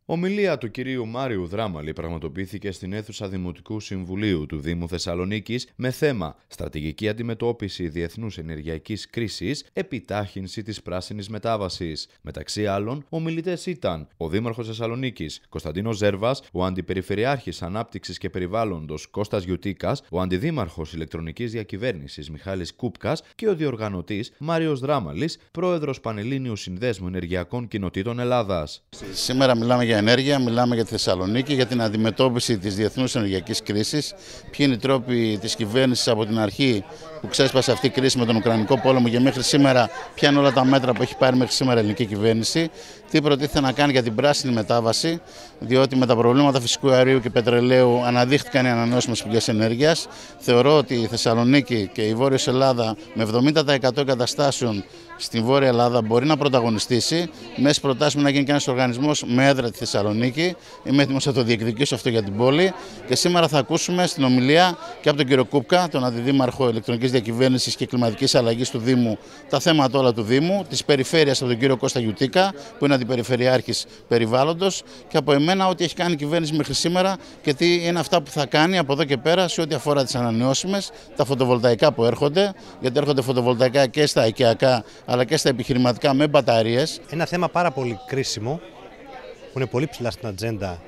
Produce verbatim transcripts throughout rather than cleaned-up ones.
Ομιλία του κυρίου Μάριου Δράμαλη πραγματοποιήθηκε στην αίθουσα Δημοτικού Συμβουλίου του Δήμου Θεσσαλονίκης με θέμα «Στρατηγική αντιμετώπιση διεθνούς ενεργειακής κρίσης, επιτάχυνση της πράσινης μετάβασης». Μεταξύ άλλων, ομιλητές ήταν ο Δήμαρχος Θεσσαλονίκης Κωνσταντίνος Ζέρβας, ο Αντιπεριφερειάρχης Ανάπτυξης και Περιβάλλοντος Κώστας Γιουτίκας, ο Αντιδήμαρχος Ηλεκτρονικής Διακυβέρνησης Μιχάλης Κούπκας και ο διοργανωτής Μάριος Δράμαλης, πρόεδρος Πανελλήνιου Συνδέσμου Ενεργειακών Κοινοτήτων Ελλάδας. Σήμερα μιλάμε για ενέργεια, μιλάμε για τη Θεσσαλονίκη, για την αντιμετώπιση της διεθνούς ενεργειακής κρίσης. Ποιοι είναι οι τρόποι της κυβέρνησης από την αρχή που ξέσπασε αυτή η κρίση με τον Ουκρανικό πόλεμο και μέχρι σήμερα, ποια είναι όλα τα μέτρα που έχει πάρει μέχρι σήμερα η ελληνική κυβέρνηση. Τι προτίθεται να κάνει για την πράσινη μετάβαση, διότι με τα προβλήματα φυσικού αερίου και πετρελαίου αναδείχθηκαν οι ανανεώσιμες πηγές ενέργειας. Θεωρώ ότι η Θεσσαλονίκη και η Βόρειος Ελλάδα με εβδομήντα τοις εκατό εγκαταστάσεων στην Βόρεια Ελλάδα μπορεί να πρωταγωνιστήσει. Μέσα προτάσουμε να γίνει και ένας οργανισμός με έδρα τη Θεσσαλονίκη. Είμαι έτοιμος να το διεκδικήσω αυτό για την πόλη. Και σήμερα θα ακούσουμε στην ομιλία και από τον κύριο Κούπκα, τον Αντιδήμαρχο Ηλεκτρονικής Διακυβέρνησης και Κλιματικής Αλλαγής του Δήμου, τα θέματα όλα του Δήμου, της περιφέρειας από τον κύριο Κώστα Γιουτίκα, που είναι Αντιπεριφερειάρχης Περιβάλλοντος, και από εμένα ό,τι έχει κάνει η κυβέρνηση μέχρι σήμερα και τι είναι αυτά που θα κάνει από εδώ και πέρα σε ό,τι αφορά τις ανανεώσιμες, τα φωτοβολταϊκά που έρχονται, γιατί έρχονται φωτοβολταϊκά και στα οικιακά αλλά και στα επιχειρηματικά με μπαταρίες. Ένα θέμα πάρα πολύ κρίσιμο, που είναι πολύ ψηλά στην ατζέντα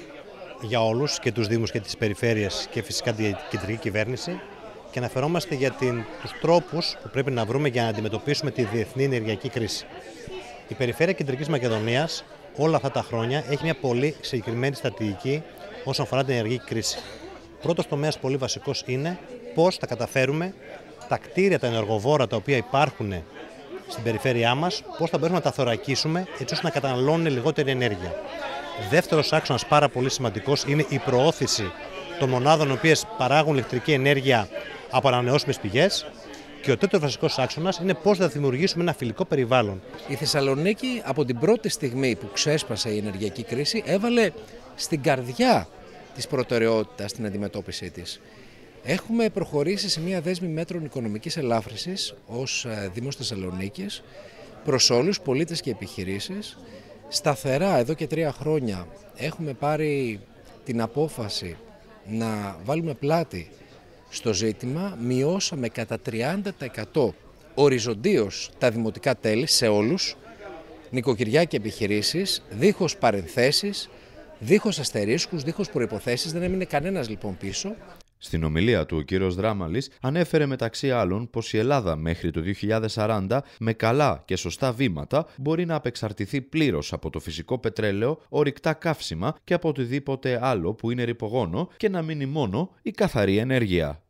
για όλους, και τους Δήμους και τις περιφέρειες και φυσικά την κεντρική κυβέρνηση, και αναφερόμαστε για την, τους τρόπους που πρέπει να βρούμε για να αντιμετωπίσουμε τη διεθνή ενεργειακή κρίση. Η Περιφέρεια Κεντρικής Μακεδονίας όλα αυτά τα χρόνια έχει μια πολύ συγκεκριμένη στρατηγική όσον αφορά την ενεργειακή κρίση. Πρώτος τομέας πολύ βασικός είναι πώς θα καταφέρουμε τα κτίρια, τα ενεργοβόρα τα οποία υπάρχουν στην περιφέρειά μας, πώς θα μπορούμε να τα θωρακίσουμε έτσι ώστε να καταναλώνουν λιγότερη ενέργεια. Δεύτερος άξονας πάρα πολύ σημαντικός είναι η προώθηση των μονάδων οι οποίες παράγουν ηλεκτρική ενέργεια από ανανεώσιμες πηγές. Και ο τρίτος βασικός άξονας είναι πώς θα δημιουργήσουμε ένα φιλικό περιβάλλον. Η Θεσσαλονίκη από την πρώτη στιγμή που ξέσπασε η ενεργειακή κρίση έβαλε στην καρδιά της προτεραιότητας την αντιμετώπιση της. Έχουμε προχωρήσει σε μια δέσμη μέτρων οικονομικής ελάφρυνσης ως Δήμος Θεσσαλονίκης προς όλους, πολίτες και επιχειρήσεις. Σταθερά εδώ και τρία χρόνια έχουμε πάρει την απόφαση να βάλουμε πλάτη στο ζήτημα. Μειώσαμε κατά τριάντα τοις εκατό οριζοντίως τα δημοτικά τέλη σε όλους, νοικοκυριά και επιχειρήσεις, δίχως παρενθέσεις, δίχως αστερίσκους, δίχως προϋποθέσεις, δεν έμεινε κανένας λοιπόν πίσω. Στην ομιλία του, ο κύριος Δράμαλης ανέφερε μεταξύ άλλων πως η Ελλάδα μέχρι το δύο χιλιάδες σαράντα με καλά και σωστά βήματα μπορεί να απεξαρτηθεί πλήρως από το φυσικό πετρέλαιο, ορυκτά καύσιμα και από οτιδήποτε άλλο που είναι ρυπογόνο και να μείνει μόνο η καθαρή ενέργεια.